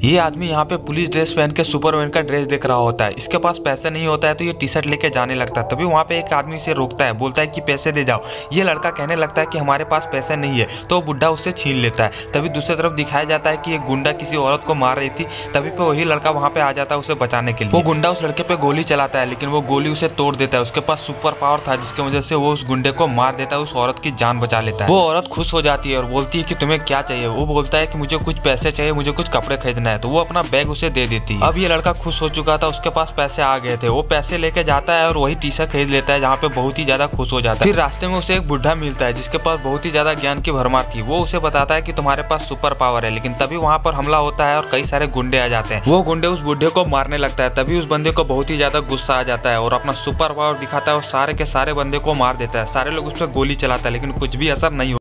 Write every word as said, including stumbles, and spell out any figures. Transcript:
ये आदमी यहाँ पे पुलिस ड्रेस पहन के सुपरमैन का ड्रेस देख रहा होता है। इसके पास पैसे नहीं होता है तो ये टी शर्ट लेके जाने लगता है। तभी वहाँ पे एक आदमी इसे रोकता है, बोलता है कि पैसे दे जाओ। ये लड़का कहने लगता है कि हमारे पास पैसे नहीं है, तो बुढ़ा उससे छीन लेता है। तभी दूसरी तरफ दिखाया जाता है कि एक गुंडा किसी औरत को मार रही थी। तभी पे वही लड़का वहाँ पे आ जाता है उसे बचाने के लिए। वो गुंडा उस लड़के पे गोली चलाता है, लेकिन वो गोली उसे तोड़ देता है। उसके पास सुपर पावर था जिसकी वजह से वो उस गुंडे को मार देता है, उस औरत की जान बचा लेता है। वो औरत खुश हो जाती है और बोलती है कि तुम्हें क्या चाहिए। वो बोलता है कि मुझे कुछ पैसे चाहिए, मुझे कुछ कपड़े खरीदना है। तो वो अपना बैग उसे दे देती है। अब ये लड़का खुश हो चुका था, उसके पास पैसे आ गए थे। वो पैसे लेके जाता है और वही टी शर्ट खरीद लेता है, जहाँ पे बहुत ही ज्यादा खुश हो जाता है। फिर रास्ते में उसे एक बुढ़ा मिलता है जिसके पास बहुत ही ज्यादा ज्ञान की भरमार थी। वो उसे बताता है कि तुम्हारे पास सुपर पावर है, लेकिन तभी वहाँ पर हमला होता है और कई सारे गुंडे आ जाते हैं। वो गुंडे उस बुढ़े को मारने लगता है। तभी उस बंदे को बहुत ही ज्यादा गुस्सा आ जाता है और अपना सुपर पावर दिखाता है और सारे के सारे बंदे को मार देता है। सारे लोग उस पर गोली चलाता है, लेकिन कुछ भी असर नहीं